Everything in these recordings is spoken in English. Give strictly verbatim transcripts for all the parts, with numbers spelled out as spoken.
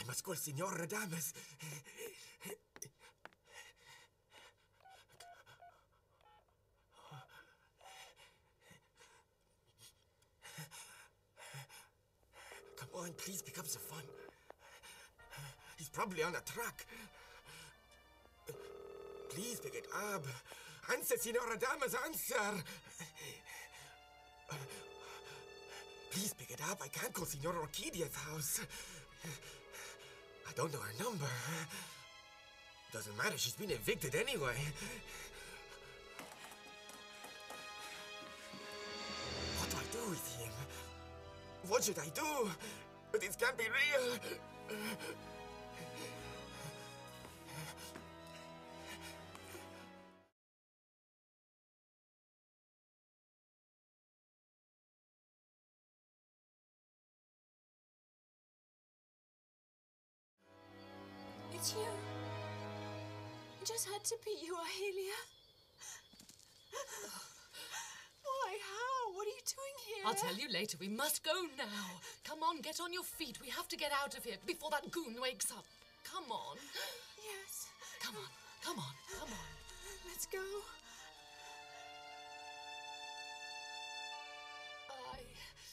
must go, Signor Radames. Come on, please pick up the phone. He's probably on a truck. Please pick it up. Answer, Signor Radames, answer. Please pick it up. I can't call Signora Orchidia's house. I don't know her number. Doesn't matter. She's been evicted anyway. What do I do with him? What should I do? This can't be real. It's you. It just had to be you, Ahelia. Why? How? What are you doing here? I'll tell you later. We must go now. Come on, get on your feet. We have to get out of here before that goon wakes up. Come on. Yes. Come on. Come on. Come on. Let's go. I...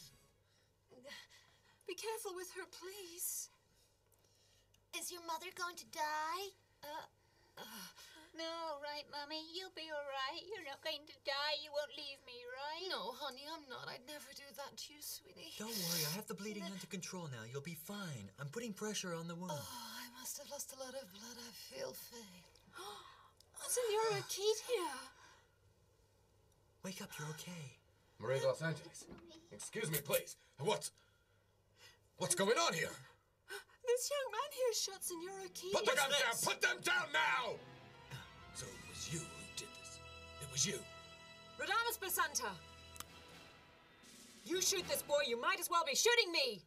Be careful with her, please. Is your mother going to die? Uh, uh... No, right, Mommy? You'll be all right. You're not going to die. You won't leave me, right? No, honey, I'm not. I'd never do that to you, sweetie. Don't worry. I have the bleeding under control now. You'll be fine. I'm putting pressure on the wound. Oh, I must have lost a lot of blood. I feel faint. Oh, Senora Orchidia. Wake up. You're okay. Maria de Los Angeles. Excuse me, please. What's... What's going on here? This young man here shot Senora Orchidia. Put the guns down! Put them down now! So it was you who did this. It was you. Radames Basanta. You shoot this boy, you might as well be shooting me.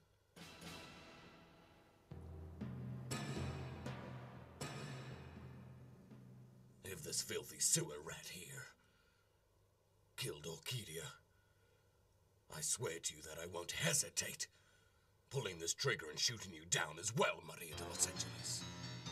If this filthy sewer rat here killed Orchidia, I swear to you that I won't hesitate pulling this trigger and shooting you down as well, Maria de Los Angeles.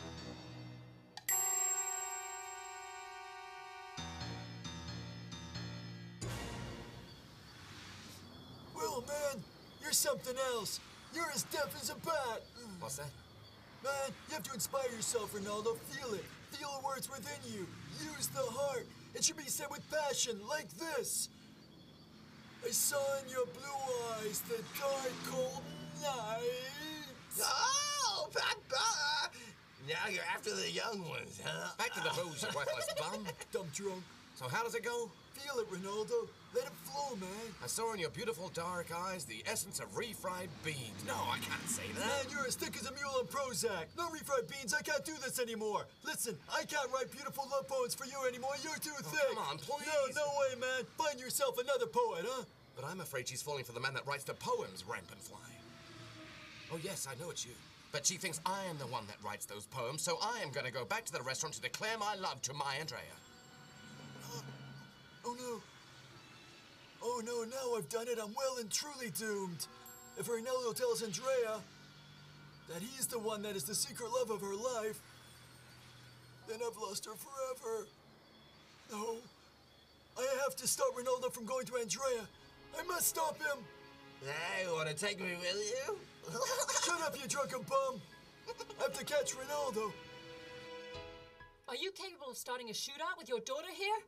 Well, man, you're something else. You're as deaf as a bat. What's that? Man, you have to inspire yourself, Ronaldo. Feel it. Feel the words within you. Use the heart. It should be said with passion, like this. I saw in your blue eyes the dark, cold night. Oh, Papa! Now you're after the young ones, huh? Back to the booze, you worthless bum. Dumb drunk. So how does it go? Feel it, Ronaldo. Let it flow, man. I saw in your beautiful dark eyes the essence of refried beans. No, I can't say that. Man, you're as thick as a mule on Prozac. No refried beans, I can't do this anymore. Listen, I can't write beautiful love poems for you anymore. You're too oh, thick. Come on, please. No, no way, man. Find yourself another poet, huh? But I'm afraid she's falling for the man that writes the poems, Rampant Fly. Oh, yes, I know it's you. But she thinks I am the one that writes those poems, so I am going to go back to the restaurant to declare my love to my Andrea. Uh, oh, no. Oh, no, now I've done it. I'm well and truly doomed. If Ronaldo tells Andrea that he's the one that is the secret love of her life, then I've lost her forever. No. I have to stop Ronaldo from going to Andrea. I must stop him. Hey, you want to take me with you? Shut up, you drunken bum. I have to catch Ronaldo. Are you capable of starting a shootout with your daughter here?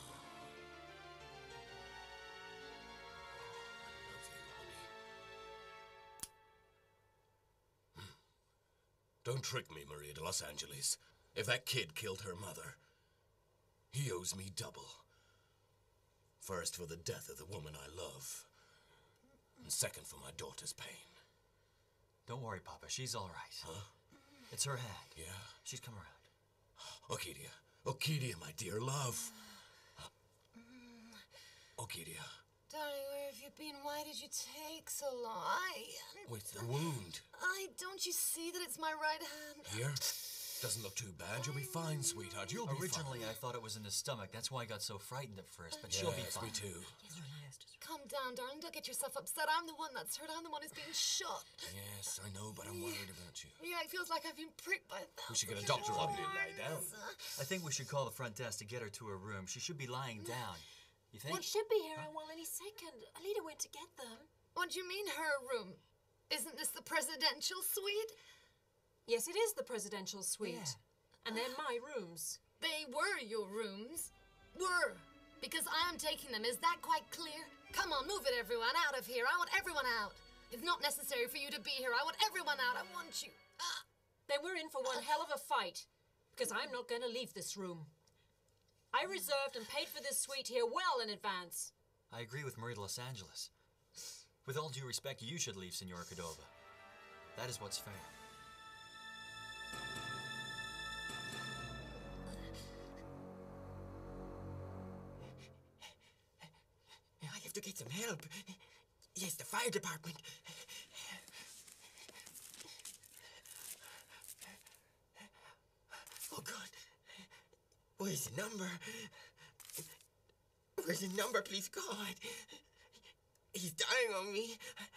Don't trick me, Maria de Los Angeles. If that kid killed her mother, he owes me double. First for the death of the woman I love, and second for my daughter's pain. Don't worry, Papa. She's all right. Huh? It's her hand. Yeah? She's come around. Orchidia. Orchidia, my dear love. Orchidia. Darling, where have you been? Why did you take so long? I... With the wound. I... Don't you see that it's my right hand? Here? Doesn't look too bad. You'll be fine, sweetheart. You'll be Originally, fine. I thought it was in the stomach. That's why I got so frightened at first, but yes, she'll be fine. me too. Calm down, darling. Don't get yourself upset. I'm the one that's hurt. I'm the one who's being shot. Yes, I know, but I'm worried about you. Yeah, stomach feels like I've been pricked by a thousand. We should get a doctor up here and lie down. I think we should call the front desk to get her to her room. She should be lying down. You think? They should be here in well any second. Alida went to get them. What do you mean, her room? Isn't this the presidential suite? Yes, it is the presidential suite. Yeah. And they're my rooms. They were your rooms. Were. Because I am taking them. Is that quite clear? Come on, move it, everyone. Out of here. I want everyone out. It's not necessary for you to be here. I want everyone out. I want you. Ah. Then we're in for one hell of a fight. Because I'm not going to leave this room. I reserved and paid for this suite here well in advance. I agree with Maria de Los Angeles. With all due respect, you should leave, Senora Cordova. That is what's fair. I have to get some help. Yes, the fire department. Oh, God. Where's the number? Where's the number, please, God? He's dying on me.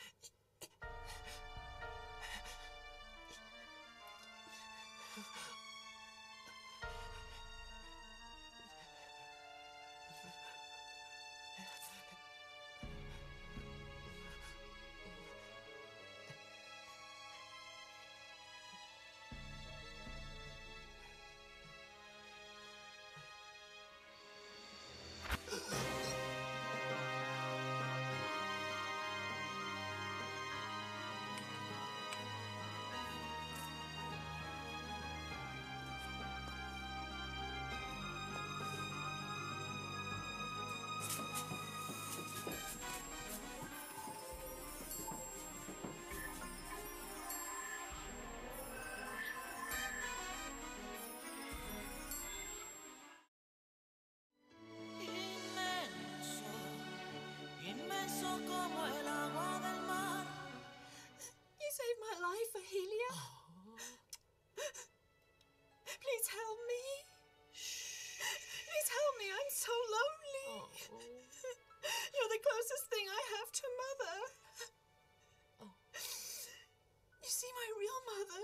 You saved my life, Ahelia. Please help me. Please help me. I'm so lonely. You're the closest thing I have to Mother. You see, my real mother,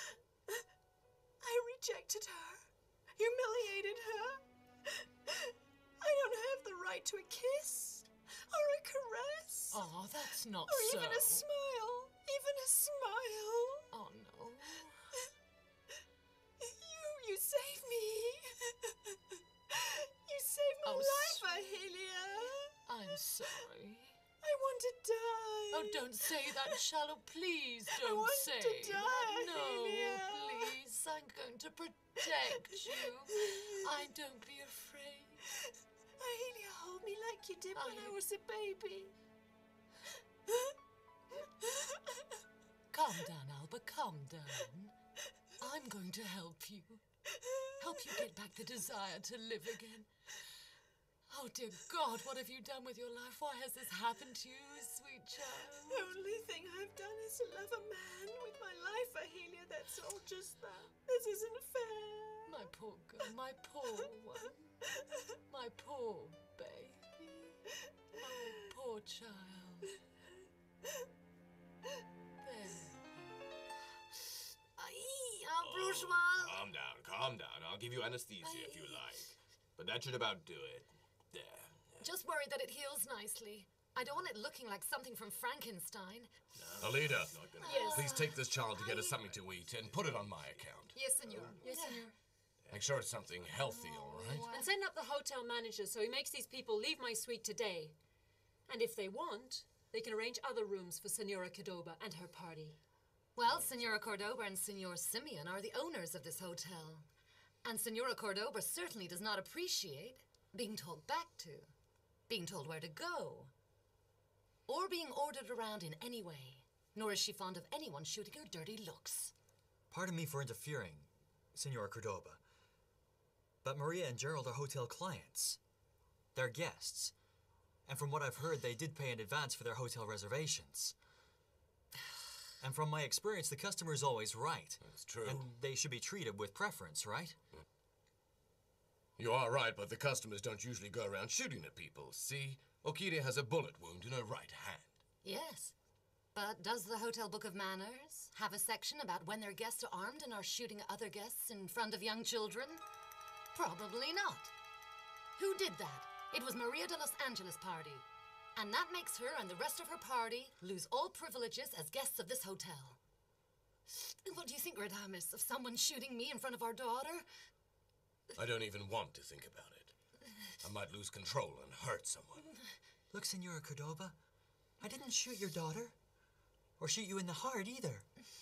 I rejected her, humiliated her. I don't have the right to a kiss or a caress. Oh, that's not Or so. even a smile. Even a smile. Oh, no. You, you saved me. You saved my Oh, life, sweet. Ahelia. I'm sorry. I want to die. Oh, don't say that, Charlotte. Please I don't want say to die, that. No, Amelia. please. I'm going to protect you. I don't be afraid. Ahelia, hold me like you did when I I- was a baby. Calm down, Alba. Calm down. I'm going to help you. Help you get back the desire to live again. Oh, dear God, what have you done with your life? Why has this happened to you, sweet child? The only thing I've done is to love a man with my life, Ahelia. That's all, just that. This isn't fair. My poor girl, my poor one. My poor baby. My poor child. There. Aye, un bourgeois. Calm down, calm down. I'll give you anesthesia if you like. But that should about do it. There. Just worried that it heals nicely. I don't want it looking like something from Frankenstein. Alida, Yes. please take this child to get us something to eat and put it on my account. Yes, senor. Yes, senor. Make sure it's something healthy, all right? And send up the hotel manager so he makes these people leave my suite today. And if they want, they can arrange other rooms for Senora Cordova and her party. Well, Senora Cordova and Senor Simeon are the owners of this hotel. And Senora Cordova certainly does not appreciate being told back to, being told where to go, or being ordered around in any way. Nor is she fond of anyone shooting her dirty looks. Pardon me for interfering, Senora Cordova. But Maria and Gerald are hotel clients. They're guests. And from what I've heard, they did pay in advance for their hotel reservations. And from my experience, the customer is always right. That's true. And they should be treated with preference, right? You are right, but the customers don't usually go around shooting at people. See, Okita has a bullet wound in her right hand. Yes. But does the Hotel Book of Manners have a section about when their guests are armed and are shooting other guests in front of young children? Probably not. Who did that? It was Maria de Los Angeles party. And that makes her and the rest of her party lose all privileges as guests of this hotel. What do you think, Radames, of someone shooting me in front of our daughter? I don't even want to think about it. I might lose control and hurt someone. Look, Senora Cordoba, I didn't shoot your daughter. Or shoot you in the heart, either.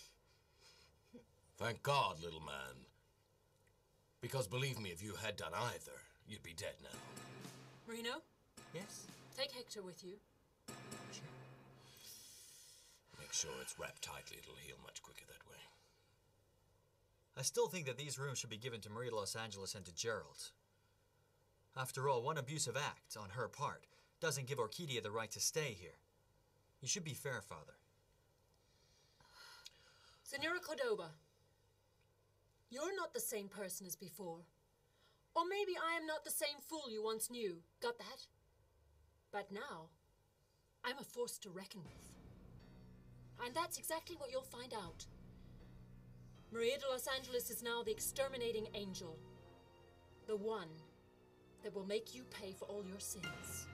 Thank God, little man. Because believe me, if you had done either, you'd be dead now. Marino, Yes? take Hector with you. Sure. Make sure it's wrapped tightly. It'll heal much quicker that way. I still think that these rooms should be given to Maria de Los Angeles and to Gerald. After all, one abusive act on her part doesn't give Orquídea the right to stay here. You should be fair, Father. Senora Cordoba, you're not the same person as before. Or maybe I am not the same fool you once knew. Got that? But now, I'm a force to reckon with. And that's exactly what you'll find out. Maria de Los Angeles is now the exterminating angel. The one that will make you pay for all your sins.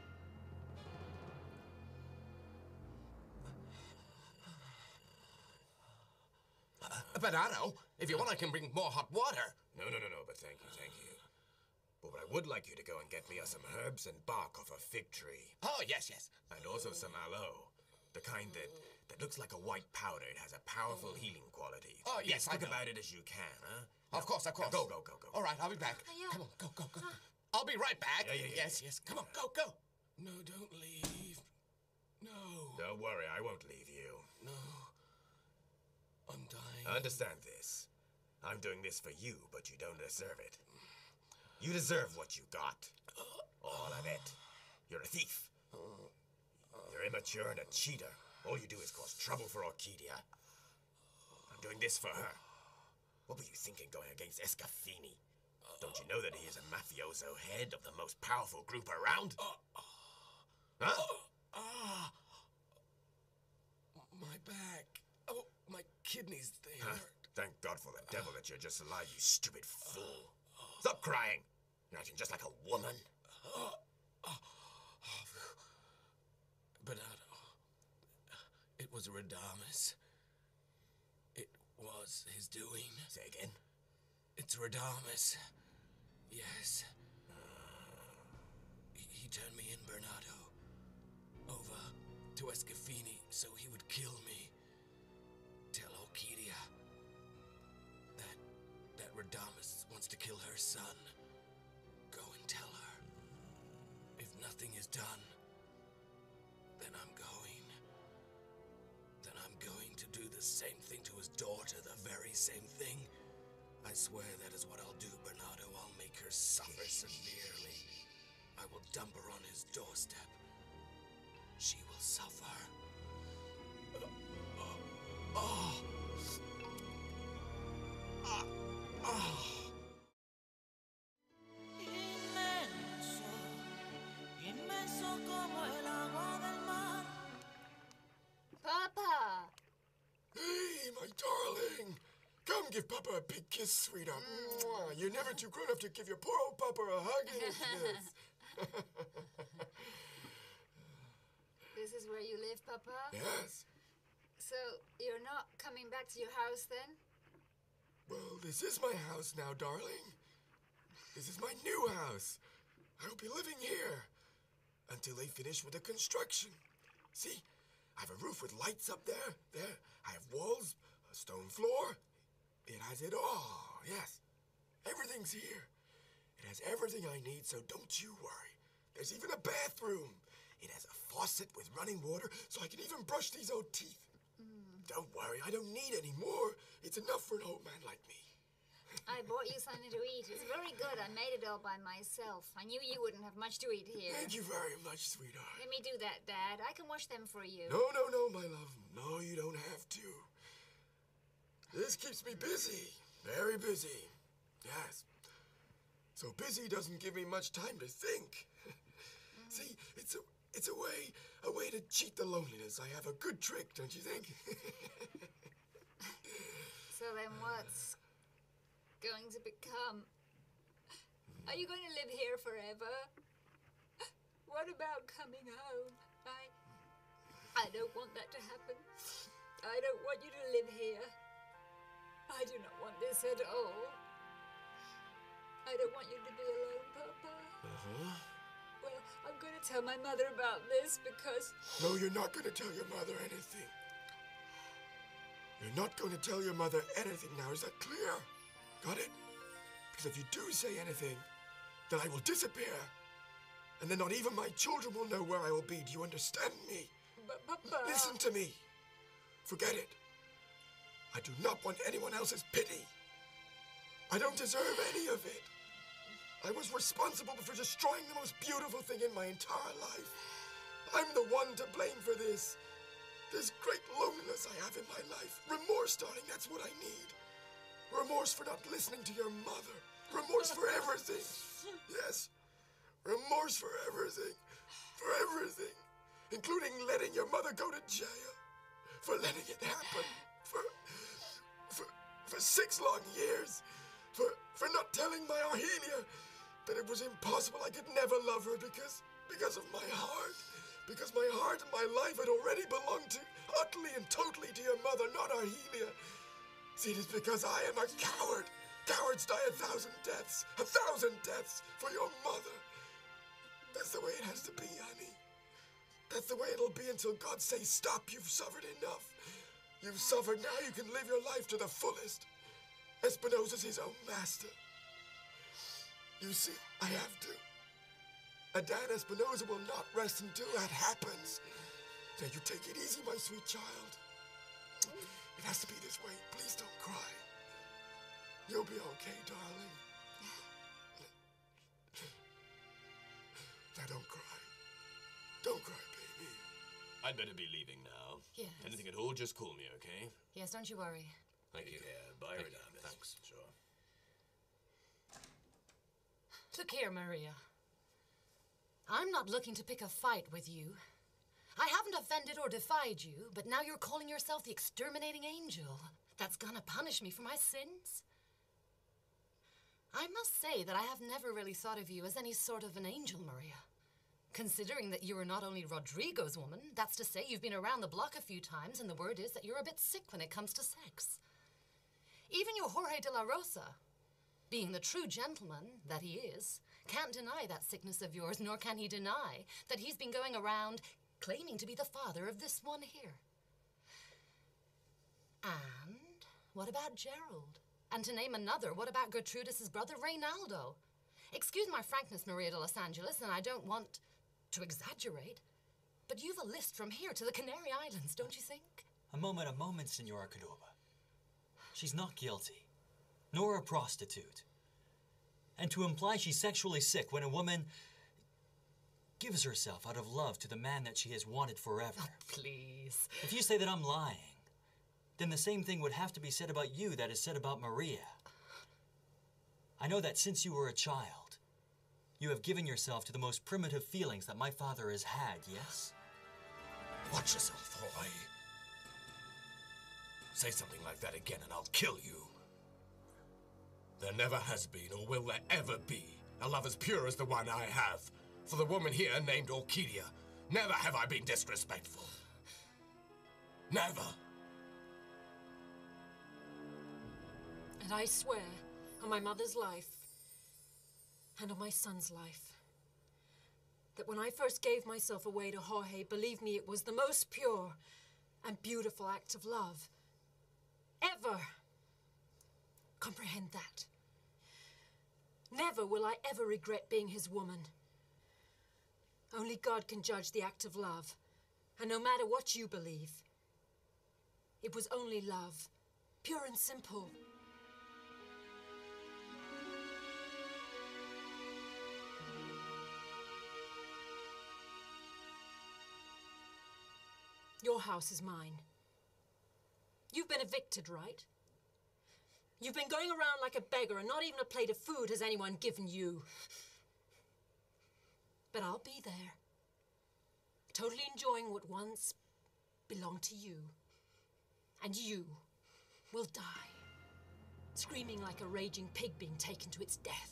Uh, Bernardo, if you want, I can bring more hot water. No, no, no, no, but thank you, thank you. But I would like you to go and get me some herbs and bark off a fig tree. Oh, yes, yes. And also some aloe. The kind that, that looks like a white powder. It has a powerful healing quality. Oh, yes, I Think know. about it as you can, huh? Of course, of course. Now go, go, go, go. All right, I'll be back. yeah. Come on, go, go, go. I'll be right back. Yeah, yeah, yeah, yes, yes. Come on, go, go. No, don't leave. No. Don't worry, I won't leave you. No. I'm dying. I understand this. I'm doing this for you, but you don't deserve it. You deserve what you got. All of it. You're a thief. You're immature and a cheater. All you do is cause trouble for Orquídea. I'm doing this for her. What were you thinking going against Escafini? Don't you know that he is a mafioso head of the most powerful group around? Huh? Ah. My back. Oh, my kidneys, they Huh? hurt. Thank God for the devil that you're just alive, you stupid fool. Stop crying. You're acting just like a woman. Bernardo, it was Radames. It was his doing. Say again. It's Radames. Yes. He, he turned me in, Bernardo. Over to Escafini so he would kill me. Tell Orquídea that that Radames wants to kill her son. Go and tell her. If nothing is done, then I'm going. Then I'm going to do the same thing to his daughter, the very same thing. I swear that is what I'll do, Bernardo. I'll make her suffer severely. I will dump her on his doorstep. She will suffer. Uh, uh, oh. Ah, ah. Inmenso, inmenso como el agua del mar. Papa! Hey, my darling. Come give Papa a big kiss, sweetheart. Mwah. You're never too grown up to give your poor old Papa a hug and a kiss. This is where you live, Papa? Yes. So, you're not coming back to your house then? Well, this is my house now, darling. This is my new house. I'll be living here until they finish with the construction. See, I have a roof with lights up there. There. I have walls, a stone floor. It has it all, yes. Everything's here. It has everything I need, so don't you worry. There's even a bathroom. It has a faucet with running water, so I can even brush these old teeth. Mm. Don't worry, I don't need any more. It's enough for an old man like me. I bought you something to eat. It's very good. I made it all by myself. I knew you wouldn't have much to eat here. Thank you very much, sweetheart. Let me do that, Dad. I can wash them for you. No, no, no, my love. No, you don't have to. This keeps me busy. Very busy. Yes. So busy doesn't give me much time to think. See, it's a it's a way, a way to cheat the loneliness. I have a good trick, don't you think? So then what's going to become? Are you going to live here forever? What about coming home? I... I don't want that to happen. I don't want you to live here. I do not want this at all. I don't want you to be alone, Papa. Uh-huh. Well, I'm going to tell my mother about this because... No, you're not going to tell your mother anything. You're not going to tell your mother anything now, is that clear? Got it? Because if you do say anything, then I will disappear. And then not even my children will know where I will be. Do you understand me? But, Papa... Listen to me. Forget it. I do not want anyone else's pity. I don't deserve any of it. I was responsible for destroying the most beautiful thing in my entire life. I'm the one to blame for this. This great loneliness I have in my life. Remorse, darling, that's what I need. Remorse for not listening to your mother. Remorse for everything. Yes. Remorse for everything. For everything. Including letting your mother go to jail. For letting it happen. For... For... For six long years. For... For not telling my Arhelia that it was impossible. I could never love her because... Because of my heart. Because my heart and my life had already belonged to... Utterly and totally to your mother, not Arhelia. See, it is because I am a coward. Cowards die a thousand deaths. A thousand deaths for your mother. That's the way it has to be, honey. That's the way it'll be until God says, stop, you've suffered enough. You've suffered, now you can live your life to the fullest. Espinosa's his own master. You see, I have to. Adan Espinosa will not rest until that happens. Now you take it easy, my sweet child. It has to be this way. Please don't cry. You'll be okay, darling. Now don't cry. Don't cry, baby. I'd better be leaving now. Yes. Anything at all, just call me, okay? Yes, don't you worry. Thank you. Yeah, bye, Thank you. Radames. Thanks. Sure. Look here, Maria. I'm not looking to pick a fight with you. I haven't offended or defied you, but now you're calling yourself the exterminating angel. That's gonna punish me for my sins? I must say that I have never really thought of you as any sort of an angel, Maria. Considering that you are not only Rodrigo's woman, that's to say you've been around the block a few times, and the word is that you're a bit sick when it comes to sex. Even your Jorge de la Rosa, being the true gentleman that he is, can't deny that sickness of yours, nor can he deny that he's been going around claiming to be the father of this one here. And what about Gerald? And to name another, what about Gertrudis' brother, Reynaldo? Excuse my frankness, Maria de Los Angeles, and I don't want to exaggerate, but you've a list from here to the Canary Islands, don't you think? A moment, a moment, Senora Cordoba. She's not guilty, nor a prostitute. And to imply she's sexually sick when a woman gives herself out of love to the man that she has wanted forever. Oh, please. If you say that I'm lying, then the same thing would have to be said about you that is said about Maria. I know that since you were a child, you have given yourself to the most primitive feelings that my father has had, yes? Watch yourself, Jorge. Say something like that again and I'll kill you. There never has been or will there ever be a love as pure as the one I have for the woman here named Orquídea. Never have I been disrespectful. Never. And I swear on my mother's life and on my son's life that when I first gave myself away to Jorge, believe me, it was the most pure and beautiful act of love ever. Comprehend that. Never will I ever regret being his woman. Only God can judge the act of love. And no matter what you believe, it was only love, pure and simple. Your house is mine. You've been evicted, right? You've been going around like a beggar, and not even a plate of food has anyone given you. But I'll be there. totally enjoying what once belonged to you. And you will die, screaming like a raging pig being taken to its death.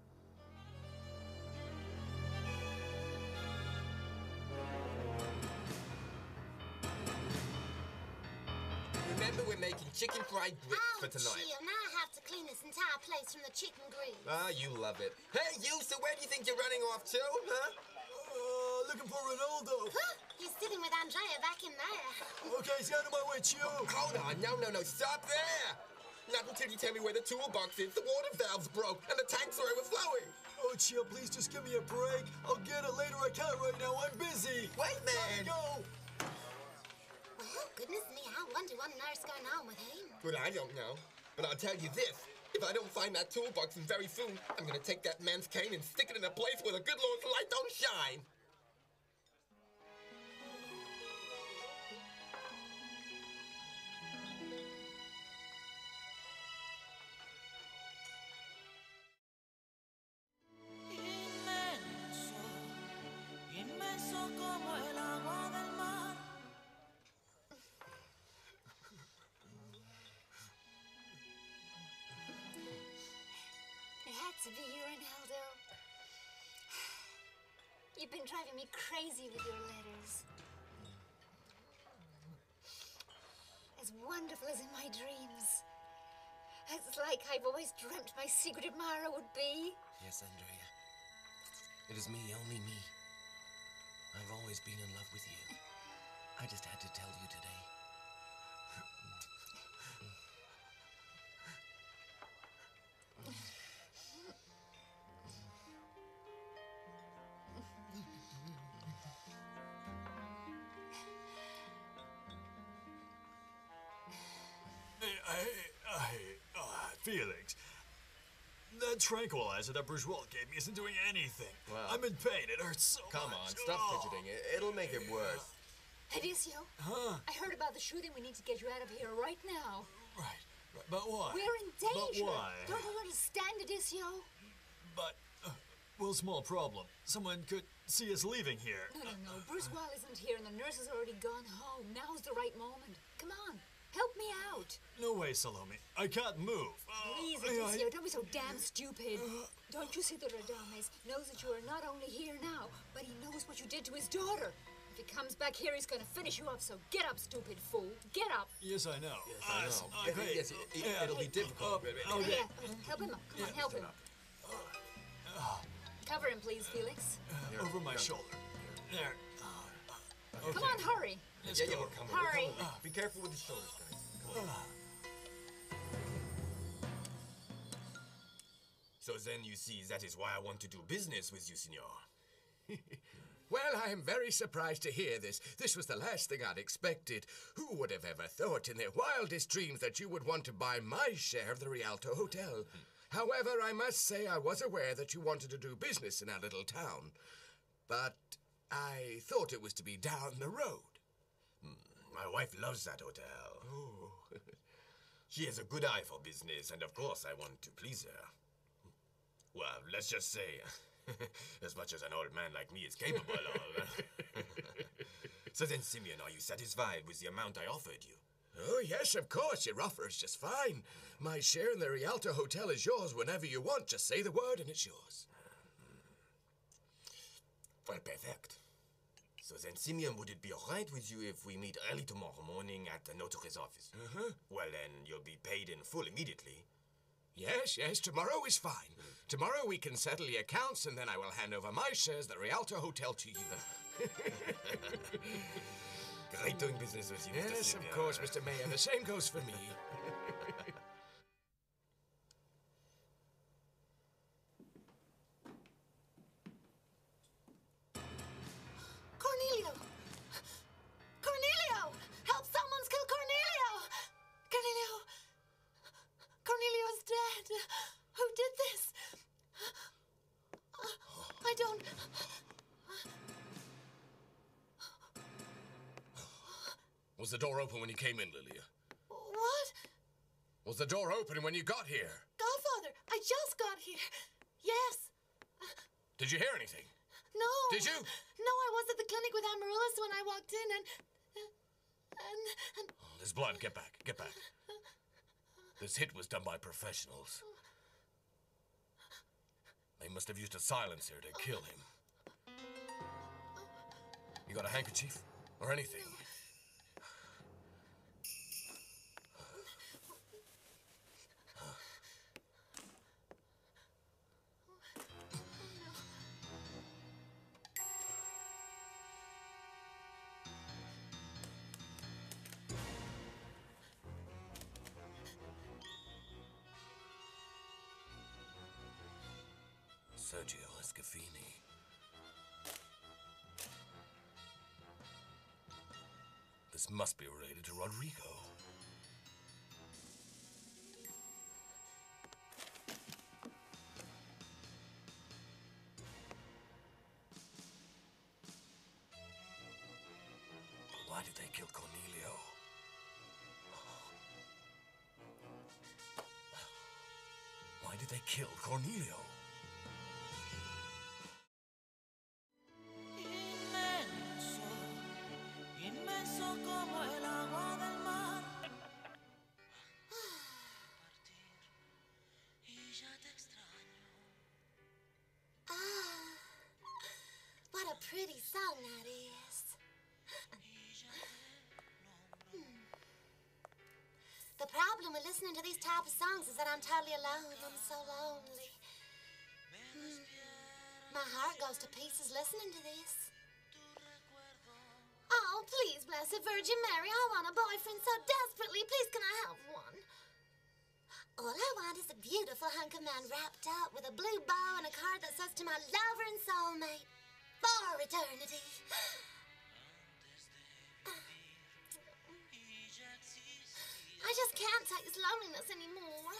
Remember, we're making chicken fried grits for tonight. Gee, now I have to clean this entire place from the chicken grease. Ah, you love it. Hey, you, so where do you think you're running off to, huh? Uh, looking for Ronaldo. Huh? He's sitting with Andrea back in there. Okay, he's out of my way, Chew. Hold on, no, no, no, stop there! Not until you tell me where the toolbox is. The water valve's broke, and the tanks are overflowing. Oh, Chew, please just give me a break. I'll get it later. I can't right now. I'm busy. Wait, man! Go! Well, goodness me, I wonder what on earth's going on with him. Well, I don't know. But I'll tell you this. If I don't find that toolbox very soon, I'm gonna take that man's cane and stick it in a place where the good Lord's light don't shine. Inmenso, inmenso como el agua del mar. It had to be you, Ronaldo. You've been driving me crazy with your letters. As wonderful as in my dreams. It's like I've always dreamt my secret admirer would be. Yes, Andrea. It is me, only me. I've always been in love with you. I just had to tell you today. Hey, hey, uh, Felix. That tranquilizer that Bourgeois gave me isn't doing anything. Well, I'm in pain. It hurts so Come much. on, stop Oh. fidgeting. It, it'll make it worse. Edicio, Huh? I heard about the shooting. We need to get you out of here right now. Right. right. But why? We're in danger. But why? Don't you understand, Edicio? But, uh, well, small problem. Someone could see us leaving here. No, no, no. Bruce Wall isn't here and the nurse has already gone home. Now's the right moment. Come on. Help me out. No way, Salome. I can't move. Uh, Please, I- I- Edicio, don't be so damn stupid. Don't you see that Radames knows that you are not only here now, but he knows what you did to his daughter. If he comes back here, he's going to finish you off, so get up, stupid fool. Get up. Yes, I know. Yes, I Uh, know. s- Yeah, okay. yes, it, it, Yeah. it'll be difficult. but- Oh, Yeah, yeah. help him up. Come on, help him. Cover him, please, Felix. Uh, over my shoulder. There. Okay. Come on, hurry. Let's yeah, go. yeah, we're coming. Hurry. We're coming. Be careful with the shoulders, guys. Come on. So then you see, that is why I want to do business with you, senor. Well, I am very surprised to hear this. This was the last thing I'd expected. Who would have ever thought in their wildest dreams that you would want to buy my share of the Rialto Hotel? However, I must say I was aware that you wanted to do business in our little town. But I thought it was to be down the road. My wife loves that hotel. Oh. She has a good eye for business, and of course I want to please her. Well, let's just say, as much as an old man like me is capable of. So then, Simeon, are you satisfied with the amount I offered you? Oh, yes, of course. Your offer is just fine. My share in the Rialto Hotel is yours whenever you want. Just say the word and it's yours. Well, perfect. So then, Simeon, would it be all right with you if we meet early tomorrow morning at the notary's office? Uh-huh. Well, then you'll be paid in full immediately. Yes, yes, tomorrow is fine. Tomorrow we can settle the accounts and then I will hand over my shares, the Rialto Hotel, to you. Great doing business with you, Mister Yes, Simeon. of course, Mister Mayor. The same goes for me. Cornelio! Cornelio! Help! Someone's killed Cornelio! Cornelio! Cornelio's dead! Who did this? I don't... Was the door open when you came in, Lilia? What? Was the door open when you got here? Godfather, I just got here. Yes. Did you hear anything? No. Did you? No, I was at the clinic with Amaryllis when I walked in, and and and. Oh, there's blood. Get back. Get back. This hit was done by professionals. They must have used a silencer to kill him. You got a handkerchief or anything? Sergio Escafini. This must be related to Rodrigo. But why did they kill Cornelio? Why did they kill Cornelio? Inmenso, inmenso como el agua del mar. Y ya te extraño. Ah, what a pretty song that is. Hmm. The problem with listening to these type of songs is that I'm totally alone. I'm so lonely. Hmm. My heart goes to pieces listening to this. Oh, please, Blessed Virgin Mary, I want a boyfriend so desperately. Please, can I have one? All I want is a beautiful hunk of man wrapped up with a blue bow and a card that says to my lover and soulmate, for eternity. I just can't take this loneliness anymore.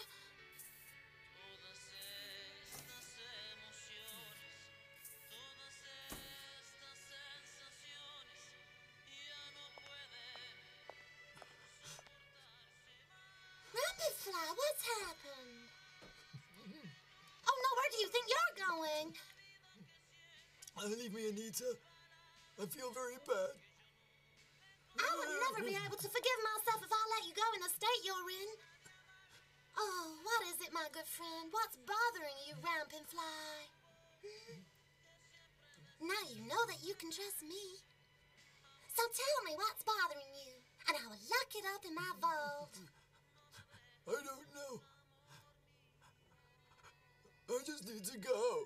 Rampantfly, what's happened? Oh no, where do you think you're going? Uh, leave me, Anita. I feel very bad. I would never be able to forgive myself if I let you go in the state you're in. Oh, what is it, my good friend? What's bothering you, Rampantfly? Hmm? Now you know that you can trust me. So tell me what's bothering you, and I will lock it up in my vault. I don't know. I just need to go.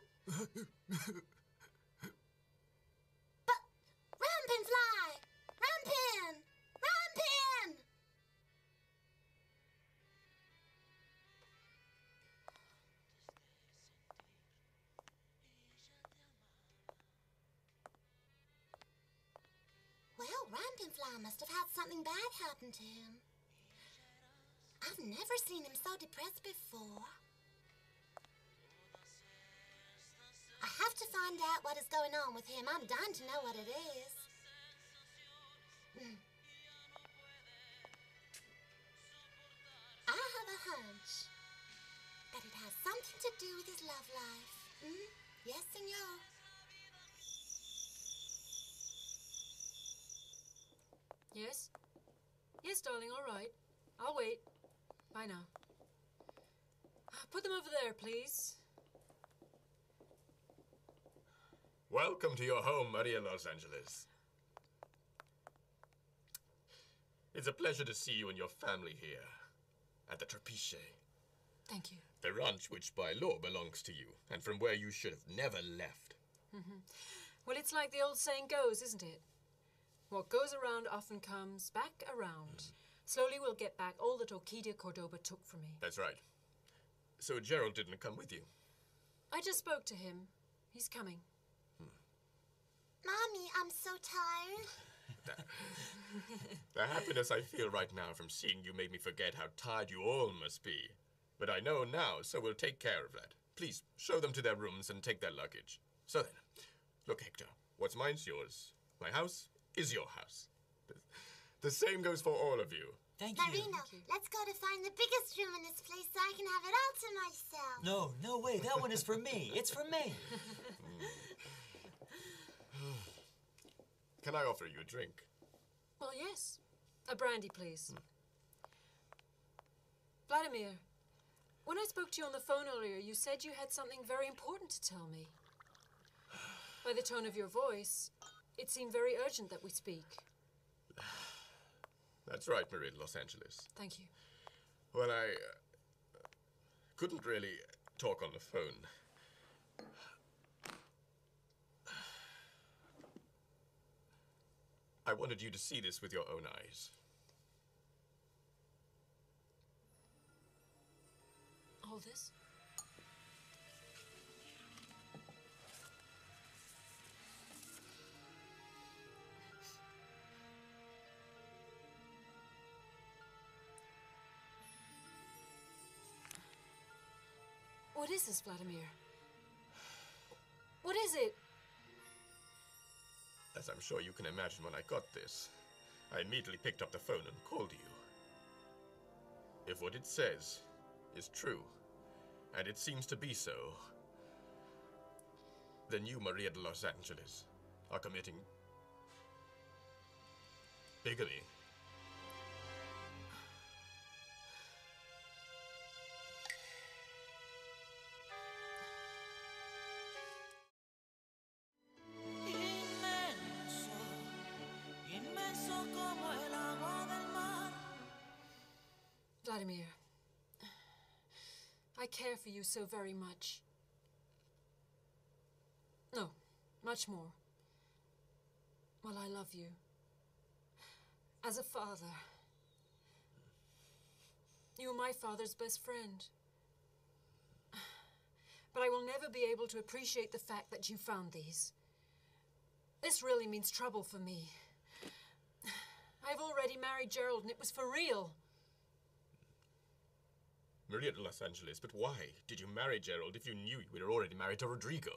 But, Rampantfly! Rampin! Rampin! Well, Rampantfly must have had something bad happen to him. I've never seen him so depressed before. I have to find out what is going on with him. I'm dying to know what it is. Mm. I have a hunch that it has something to do with his love life. Mm? Yes, senor. Yes? Yes, darling, all right. I'll wait. Bye now. Put them over there, please. Welcome to your home, Maria Los Angeles. It's a pleasure to see you and your family here at the Trapiche. Thank you. The ranch which by law belongs to you, and from where you should have never left. Mm-hmm. Well, it's like the old saying goes, isn't it? What goes around often comes back around. Mm. Slowly we'll get back all that Orquídea Cordoba took from me. That's right. So Gerald didn't come with you? I just spoke to him. He's coming. Mommy, I'm so tired. The, the happiness I feel right now from seeing you made me forget how tired you all must be. But I know now, so we'll take care of that. Please, show them to their rooms and take their luggage. So then, look, Hector, what's mine's yours. My house is your house. The, the same goes for all of you. Thank Marino, you. Marino, let's go to find the biggest room in this place so I can have it all to myself. No, no way. That one is for me. It's for me. Can I offer you a drink? Well, yes. A brandy, please. Vladimir, when I spoke to you on the phone earlier, you said you had something very important to tell me. By the tone of your voice, it seemed very urgent that we speak. That's right, Maria de Los Angeles. Thank you. Well, I uh, couldn't really talk on the phone. I wanted you to see this with your own eyes. All this? What is this, Vladimir? What is it? As I'm sure you can imagine, when I got this, I immediately picked up the phone and called you. If what it says is true, and it seems to be so, then you, Maria de Los Angeles, are committing bigamy. Inmenso, inmenso como el agua del mar. Vladimir, I care for you so very much. No, much more. Well, I love you. As a father. You are my father's best friend. But I will never be able to appreciate the fact that you found these. This really means trouble for me. I've already married Gerald, and it was for real. Maria de Los Angeles, but why did you marry Gerald if you knew you were already married to Rodrigo?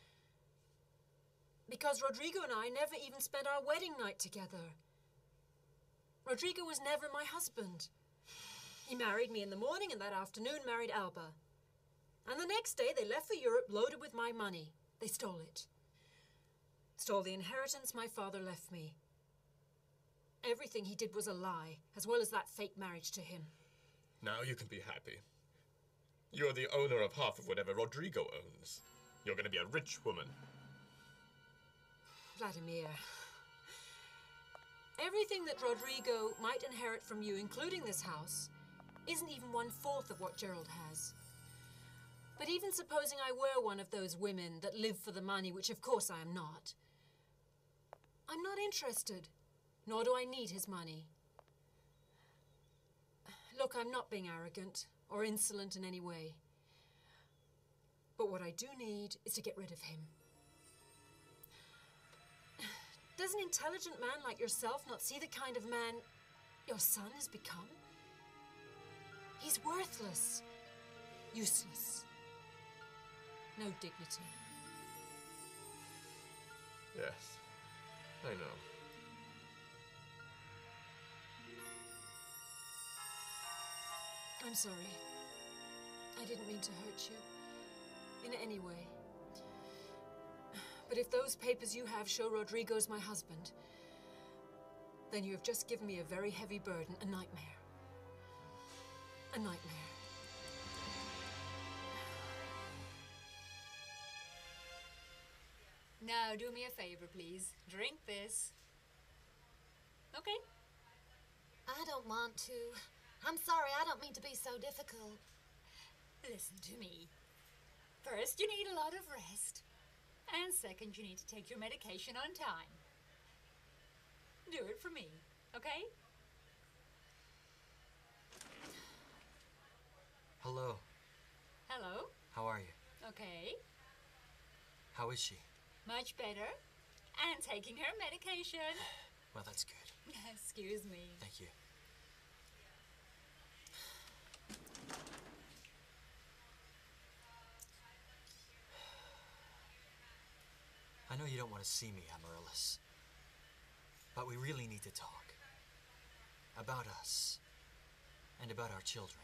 Because Rodrigo and I never even spent our wedding night together. Rodrigo was never my husband. He married me in the morning and that afternoon married Alba. And the next day they left for Europe loaded with my money. They stole it. Stole the inheritance my father left me. Everything he did was a lie, as well as that fake marriage to him. Now you can be happy. You're the owner of half of whatever Rodrigo owns. You're going to be a rich woman. Vladimir, everything that Rodrigo might inherit from you, including this house, isn't even one-fourth of what Gerald has. But even supposing I were one of those women that live for the money, which of course I am not, I'm not interested, nor do I need his money. Look, I'm not being arrogant or insolent in any way. But what I do need is to get rid of him. Does an intelligent man like yourself not see the kind of man your son has become? He's worthless, useless, no dignity. Yes, I know. I'm sorry. I didn't mean to hurt you in any way. But if those papers you have show Rodrigo's my husband, then you have just given me a very heavy burden, a nightmare. A nightmare. Now, do me a favor, please. Drink this. Okay? I don't want to. I'm sorry, I don't mean to be so difficult. Listen to me. First, you need a lot of rest. And second, you need to take your medication on time. Do it for me, okay? Hello. Hello? How are you? Okay. How is she? Much better. And taking her medication. Well, that's good. Excuse me. Thank you. I know you don't want to see me, Amaryllis. But we really need to talk. About us. And about our children.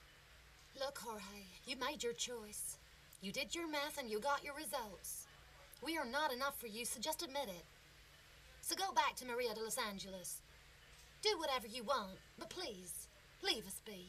Look, Jorge, you made your choice. You did your math and you got your results. We are not enough for you, so just admit it. So go back to Maria de Los Angeles. Do whatever you want, but please, leave us be.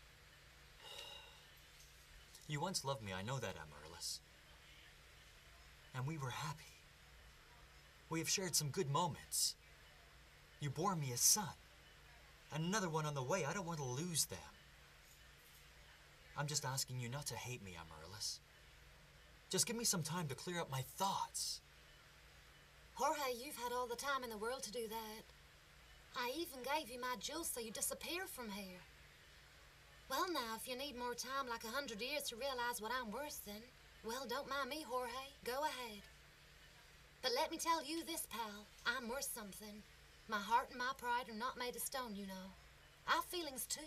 You once loved me, I know that, Amaryllis. And we were happy. We have shared some good moments. You bore me a son. And another one on the way. I don't want to lose them. I'm just asking you not to hate me, Amaryllis. Just give me some time to clear up my thoughts. Jorge, you've had all the time in the world to do that. I even gave you my jewels so you disappear from here. Well, now, if you need more time, like a hundred years, to realize what I'm worth, then, well, don't mind me, Jorge. Go ahead. But let me tell you this, pal. I'm worth something. My heart and my pride are not made of stone, you know. I've feelings, too.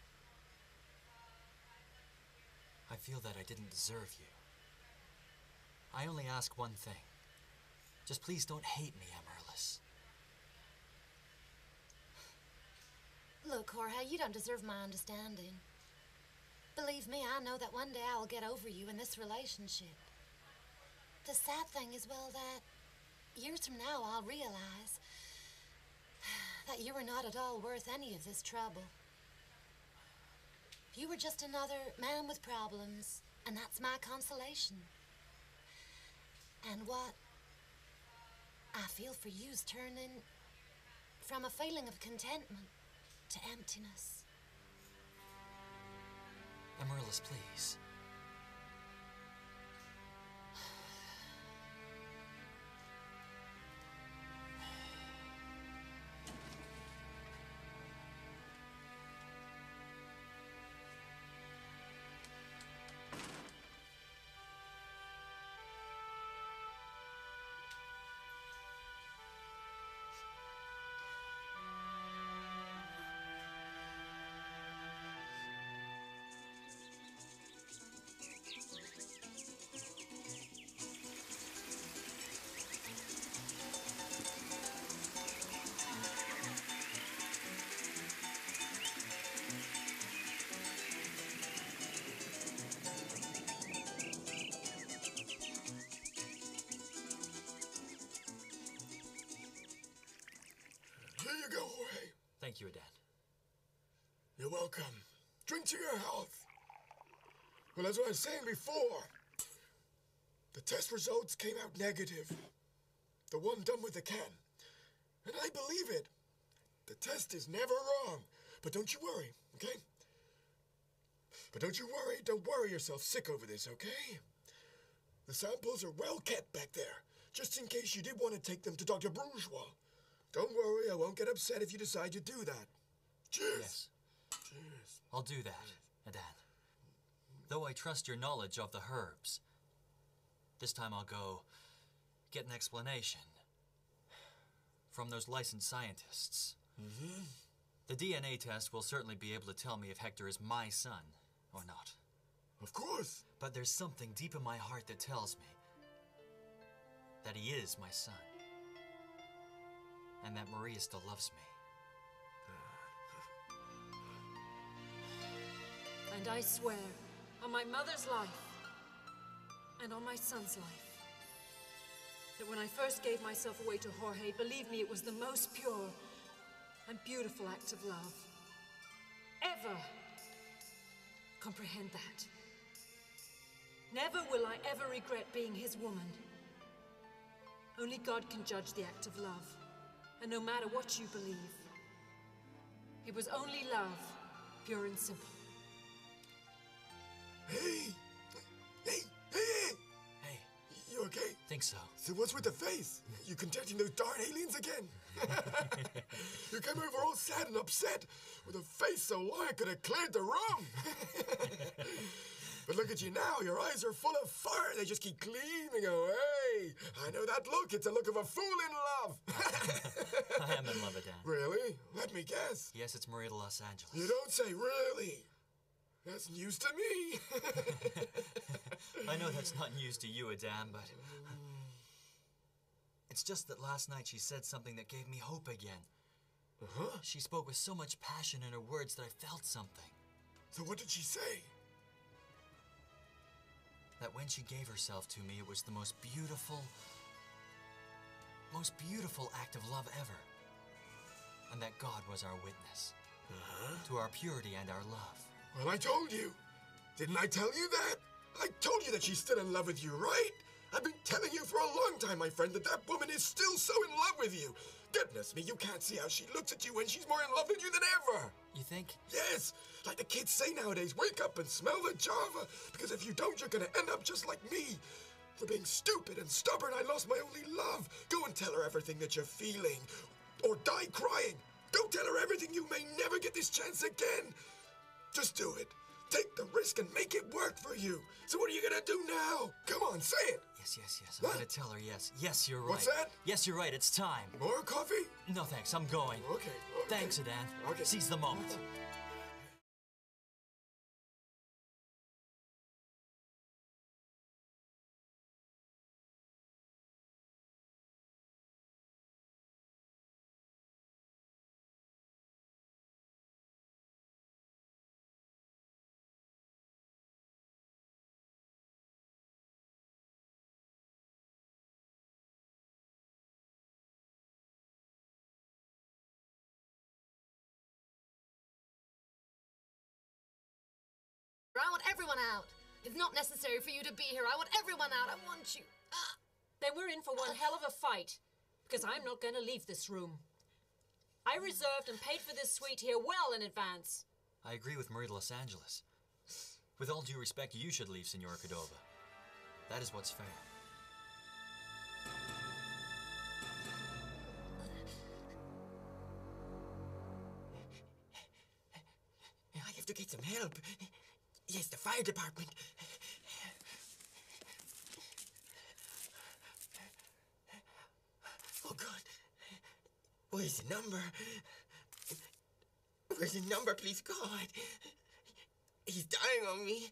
I feel that I didn't deserve you. I only ask one thing. Just please don't hate me, Amaryllis. Look, Jorge, you don't deserve my understanding. Believe me, I know that one day I will get over you in this relationship. The sad thing is, well, that years from now I'll realize that you were not at all worth any of this trouble. You were just another man with problems, and that's my consolation. And what I feel for you is turning from a feeling of contentment to emptiness. Amaryllis, please. Here you go, Jorge. Thank you, Adan. You're welcome. Drink to your health. Well, as I was saying before, the test results came out negative. The one done with the can. And I believe it. The test is never wrong. But don't you worry, okay? But don't you worry. Don't worry yourself sick over this, okay? The samples are well kept back there, just in case you did want to take them to Doctor Bourgeois. Don't worry, I won't get upset if you decide to do that. Cheers! Yes. Cheers. I'll do that, Adan. Though I trust your knowledge of the herbs, this time I'll go get an explanation from those licensed scientists. Mm-hmm. The D N A test will certainly be able to tell me if Hector is my son or not. Of course. But there's something deep in my heart that tells me that he is my son. And that Maria still loves me. And I swear, on my mother's life, and on my son's life, that when I first gave myself away to Jorge, believe me, it was the most pure and beautiful act of love. Ever. Comprehend that. Never will I ever regret being his woman. Only God can judge the act of love. And no matter what you believe, it was only love, pure and simple. Hey! Hey! Hey! Hey. You okay? Think so. So what's with the face? You contacting those darn aliens again? You came over all sad and upset, with a face so long I could have cleared the room. But look at you now. Your eyes are full of fire. They just keep gleaming away. I know that look. It's a look of a fool in love. I am in love, Adan. Really? Let me guess. Yes, it's Maria de Los Angeles. You don't say really. That's news to me. I know that's not news to you, Adan, but it's just that last night she said something that gave me hope again. Uh-huh. She spoke with so much passion in her words that I felt something. So what did she say? That when she gave herself to me, it was the most beautiful most beautiful act of love ever. And that God was our witness Uh-huh. to our purity and our love. Well, I told you. Didn't I tell you that? I told you that she's still in love with you, right? I've been telling you for a long time, my friend, that that woman is still so in love with you. Goodness me, you can't see how she looks at you when she's more in love with you than ever. You think? Yes, like the kids say nowadays, wake up and smell the Java. Because if you don't, you're gonna end up just like me. For being stupid and stubborn, I lost my only love. Go and tell her everything that you're feeling. Or die crying. Go tell her everything. You may never get this chance again. Just do it. Take the risk and make it work for you. So what are you gonna do now? Come on, say it. Yes, yes, yes. I'm What? gonna tell her yes. Yes, you're right. What's that? Yes, you're right. It's time. More coffee? No, thanks. I'm going. Okay. okay. Thanks, Adan. Okay. Seize the moment. I want everyone out. It's not necessary for you to be here. I want everyone out. I want you. Ah. Then we're in for one hell of a fight, because I'm not going to leave this room. I reserved and paid for this suite here well in advance. I agree with Marie de Los Angeles. With all due respect, you should leave, Senora Cordova. That is what's fair. I have to get some help. Yes, the fire department. Oh, God. Where's the number? Where's the number, please, God? He's dying on me.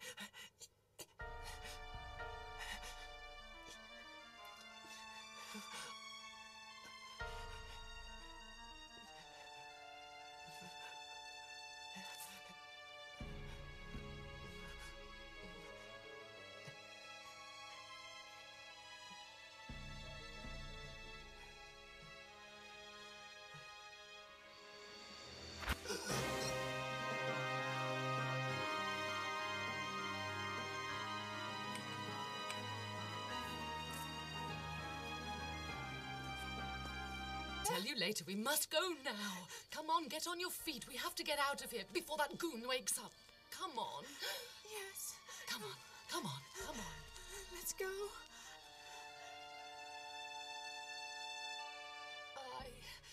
Tell you later. We must go now. Come on, get on your feet. We have to get out of here before that goon wakes up. Come on. Yes. Come on. Come on. Come on. Let's go. I...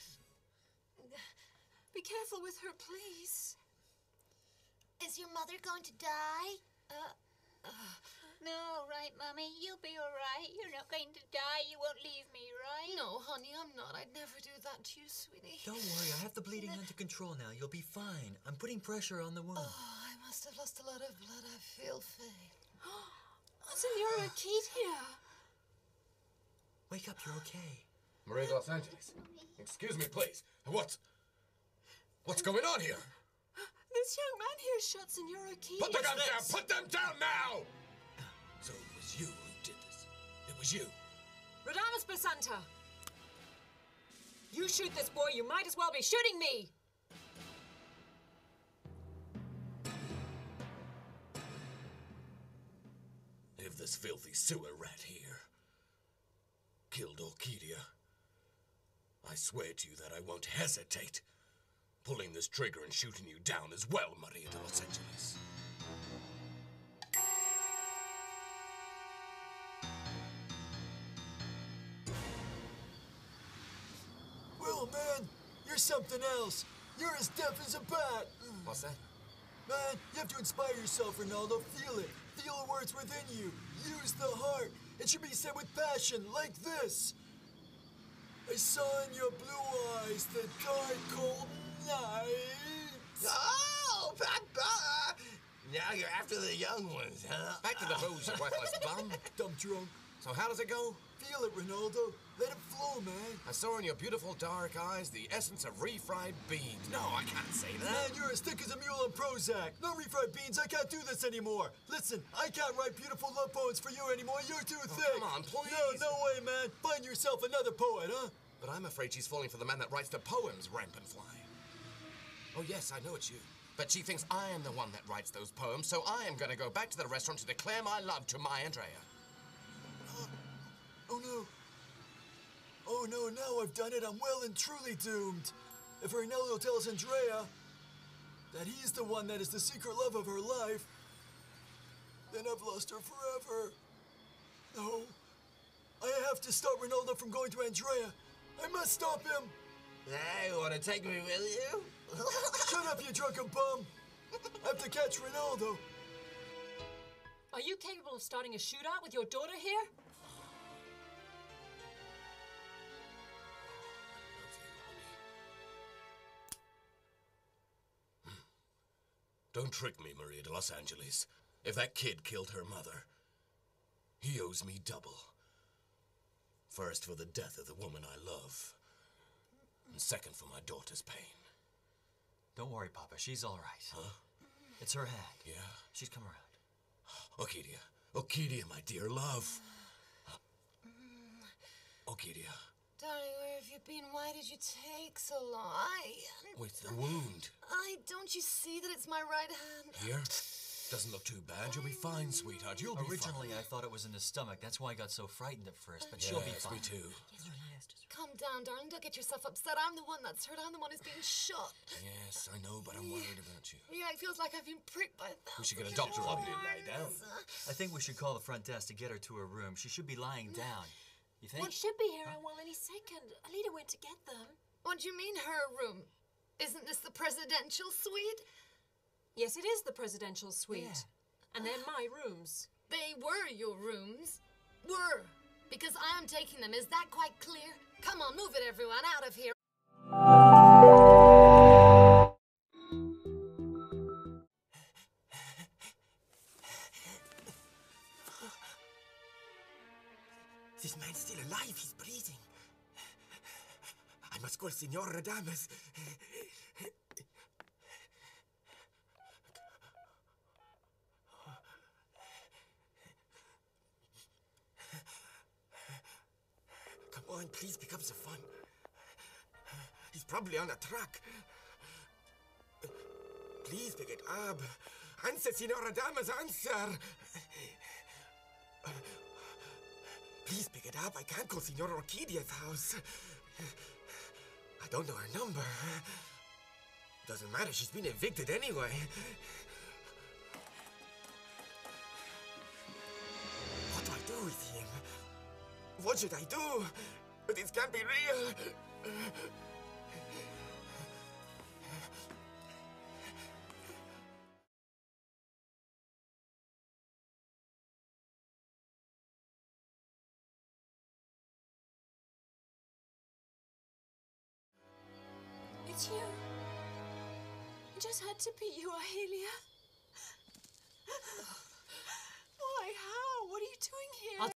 Be careful with her, please. Is your mother going to die? Uh, uh, no, right, Mummy? You'll be all right. You're not going to die. You won't leave me, right? No, honey, I'm not. I'd never do that to you, sweetie. Don't worry, I have the bleeding under control now. You'll be fine. I'm putting pressure on the wound. Oh, I must have lost a lot of blood. I feel faint. Oh, Senora Ketia. Wake up, you're okay. Maria de Los Angeles. Excuse me, please. What's... What's going on here? This young man here shot Senora Ketia. Put the guns down! Put them down now! So it was you who did this. It was you. Radames Basanta! You shoot this boy, you might as well be shooting me! If this filthy sewer rat here killed Orchidia, I swear to you that I won't hesitate pulling this trigger and shooting you down as well, Maria de Los Angeles. Well, man, you're something else. You're as deaf as a bat. What's that? Man, you have to inspire yourself, Ronaldo. Feel it. Feel the words within you. Use the heart. It should be said with passion, like this. I saw in your blue eyes the dark, cold night. Oh, Papa! Now you're after the young ones, huh? Back to the booze, you worthless bum. Dumb drunk. So how does it go? Feel it, Ronaldo. Let it flow, man. I saw in your beautiful dark eyes the essence of refried beans. No, I can't say that. Man, you're as thick as a mule on Prozac. No refried beans, I can't do this anymore. Listen, I can't write beautiful love poems for you anymore. You're too Oh, thick. come on, please. No, no way, man. Find yourself another poet, huh? But I'm afraid she's falling for the man that writes the poems, Rampant Fly. Oh, yes, I know it's you. But she thinks I am the one that writes those poems, so I am going to go back to the restaurant to declare my love to my Andrea. Oh, no. Oh, no, now I've done it. I'm well and truly doomed. If Raynello tells Andrea that he's the one that is the secret love of her life, then I've lost her forever. No. I have to stop Ronaldo from going to Andrea. I must stop him. Hey, you want to take me with you? Shut up, you drunken bum. I have to catch Ronaldo. Are you capable of starting a shootout with your daughter here? Don't trick me, Maria de Los Angeles. If that kid killed her mother, he owes me double. First for the death of the woman I love, and second for my daughter's pain. Don't worry, Papa. She's all right. Huh? It's her hand. Yeah? She's come around. Orchidia. Orchidia, my dear love. Orchidia. Darling, where have you been? Why did you take so long? I... With the wound. I... Don't you see that it's my right hand? Here? Doesn't look too bad. You'll be fine, sweetheart. You'll be Originally, fine. I thought it was in the stomach. That's why I got so frightened at first, but she'll be Yes, fine. me too. Calm down, darling. Don't get yourself upset. I'm the one that's hurt. I'm the one who's being shot. Yes, I know, but I'm worried about you. Yeah, it feels like I've been pricked by a We should thousand get a doctor on you. Lie down. I think we should call the front desk to get her to her room. She should be lying down. You think? They should be here in well any second. Alida went to get them. What do you mean, her room? Isn't this the presidential suite? Yes, it is the presidential suite. And they're my rooms. They were your rooms. Were. Because I am taking them. Is that quite clear? Come on, move it, everyone. Out of here. This man's still alive. He's breathing. I must call Senor Radames. Come on, please pick up the phone. He's probably on a truck. Please pick it up. Answer, Senor Radames, answer. Please pick it up. I can't call Senor Orchidia's house. I don't know her number. Doesn't matter. She's been evicted anyway. What do I do with him? What should I do? This can't be real. It's you. It just had to be you, Ahelia. Why? How? What are you doing here? I'll